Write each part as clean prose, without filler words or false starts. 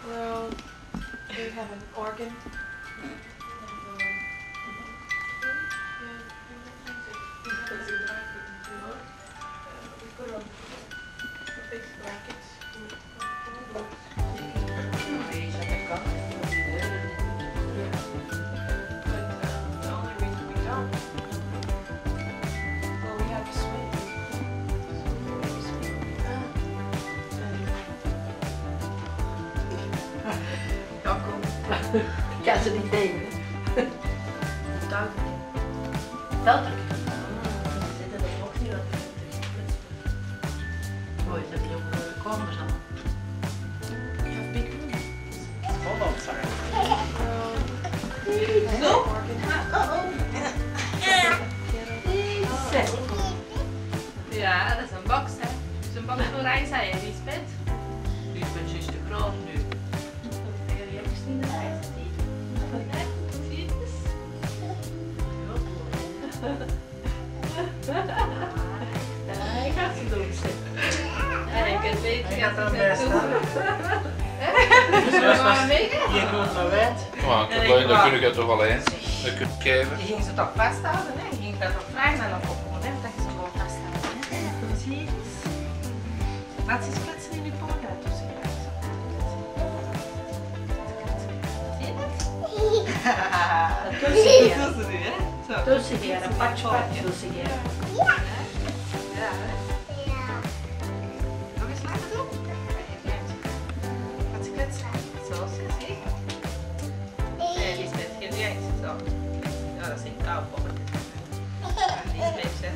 Well, we have an organ. We put on a big bracket. The only reason we don't, well, we have to swing. Ja, kom. Ik kan ze niet tegen. Duiken. Duiken. Zitten er ook niet wat. Mooi, dat die ook komen zo. We have big rooms. Hold on, sorry. Zo? Ja, dat is een box, hè. Dat is een box voor rijst, hè, Lisbeth. Lisbeth is te groot nu. Jullie hebben gezien de rijst, zie je? Zie je het eens? Daar gaat ze doen, zeg. En ik het weet, Ik had er ze best aan. Zullen we maar mee? Je doet maar wet. Maar ik heb leuk, dan kun ik het toch alleen. Dat kun je geven. Je ging ze toch vasthouden, hè? Je ging daar toch vragen naar de opkomen, hè? Dat je ze gewoon vasthoudt, hè? Zie je eens? Laat ze eens kletsen in je poot uit tussen je uit. Zie je dat? Dat tussen hier. Tussen hier, een patje tussen hier. Ja, hè? Nog eens laten doen? Laat ze kletsen. Zo, zie je? Nee, Lisbeth, geef jij eens. Zo. Ja, dat is niet koud, poppen. Lisbeth, zeg.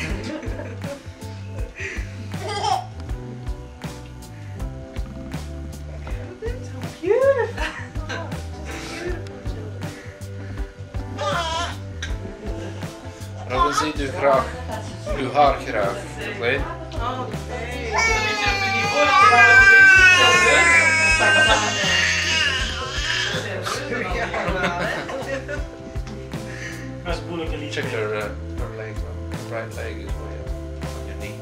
Robin ziet u graag, uw haar graag. Alleen. Oh, nee. Dat is moeilijk een liedje. Check her leg, right leg is way on your knee.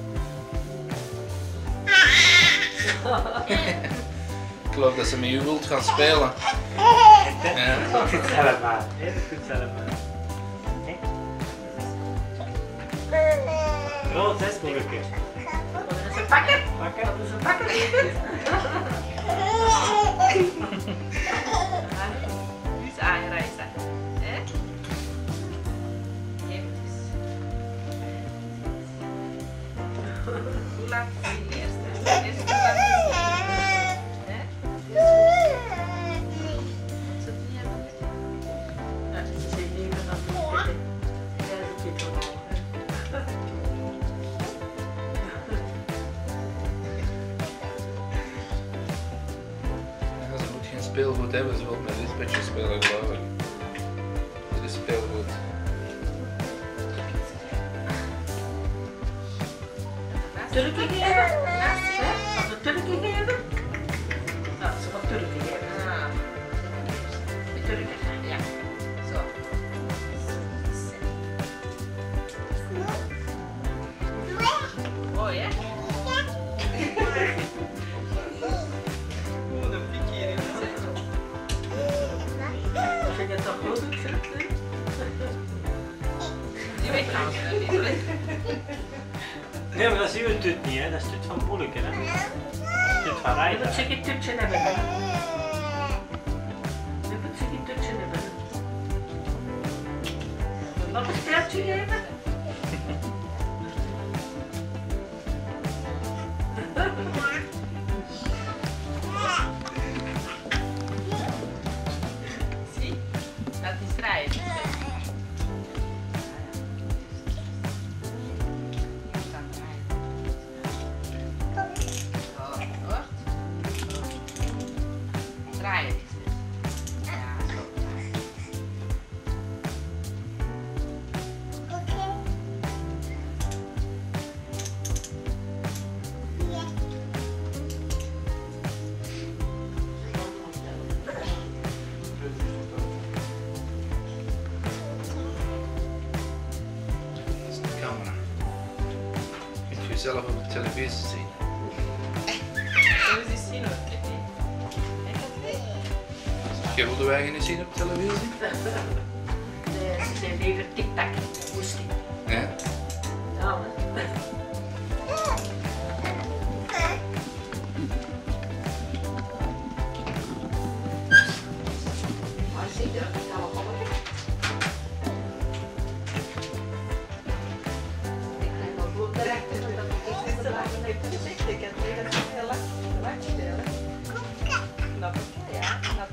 Ik geloof dat ze met u wilt gaan spelen. Ja. Dat doet zelf maar. Dat doet zelf maar. Rood, dat is moeilijker. Ze pakken. Pakken. Ze pakken. Nu is aangereisd, hè? Eventjes. Hoe laat is die eerste? Eerst hoe laat is die? Hè? Wat ze het niet hebben? Ja, ze zijn nu van de ja, dat zit er wel. Ja, ze moet geen speelgoed hebben, ze wil met dit beetje spelen, geloof ik. Dit is speelgoed. Turken geven? Naast, hè? Als we Turken geven? Nou, ze gaan Turken geven. Ah. De Turken, ja. Zo. Mooi, hè? Moet een piekje hierin zetten. Dat vind je toch goed, hè? Je weet trouwens niet, hè? Nee, maar dat is uw tut niet, hè. Dat is tut van moeilijker, hè. Tut van Je rijden. moet zeker een tutje hebben. Hè? Je moet zeker een tutje hebben. Nog een speeltje geven? Zie, dat is draaien. Draaien. Ja, zo. Dat is de camera. Je kunt jezelf op de televisie zien. Zullen we eens zien hoor. Kijk eens. Je wilde wij niet zien op televisie? Ze zijn liever tik-tak. Woesting. Ja? Ja, maar zie je, dat kan wel komen. Ik ben nog goed direct en dat ik Ze laten me even gezegd, ik heb weer dat heel lang stellen. Knap, ja, knap.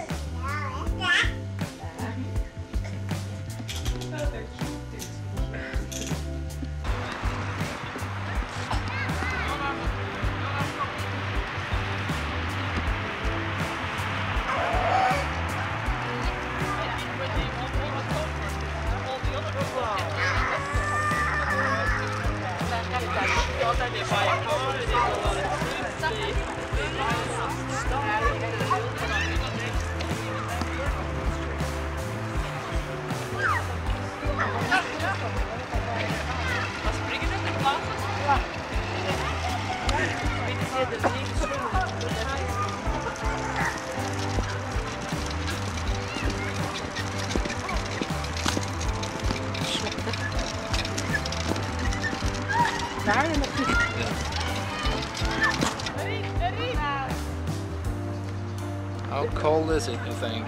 How cold is it, you think?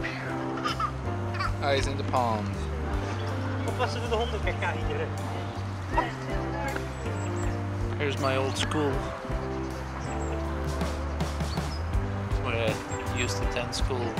Ah, he's in the pond. Oppassen voor de honden, kijk hier. Here's my old school. Where I used to attend school.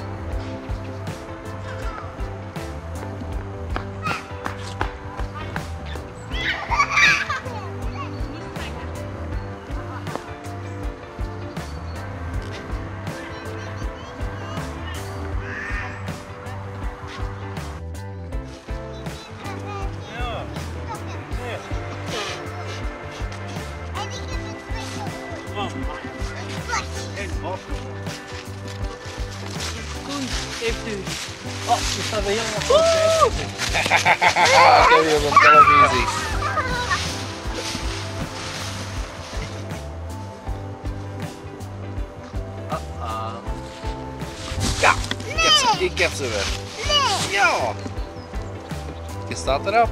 Heeft u. Oh, er staat weer helemaal vol. Kijk je op televisie. Ja, ik heb ze weer. Ja. Je staat erop.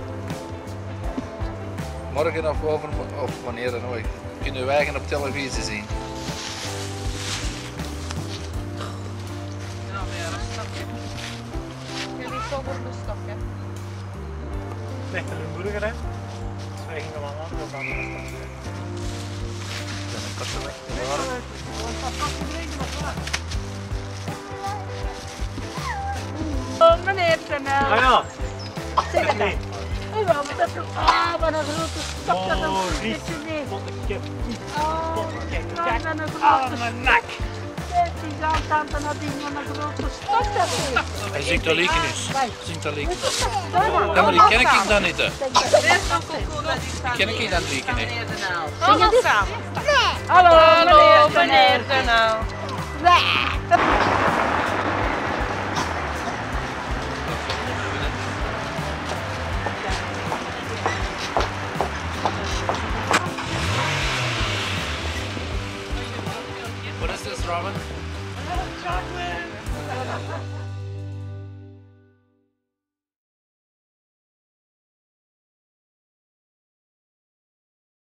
Morgen of wanneer dan ook, kunnen wij gaan op televisie zien. Jullie zonder de stokje. Ligt er een burger, hè? Dus wij gingen wel aan de andere Oh, meneer Tenel. Ah ja. Zeg het dan. Oh, wat een grote stok. Dat Oh, is Ries. niet. Pottekip. Oh, Kijk, wat kijk. een Ah, grote mijn nek. stok. Die zandkanten naar die van een grote stok. Dat is. Hij zingt al likenus. Zingt al likenus. Ja, Ja, maar die ken ik dan niet. Hè. Die ken ik dan die niet. Allemaal samen. Hallo, meneer Tenel. What is this, Robin? Chocolate.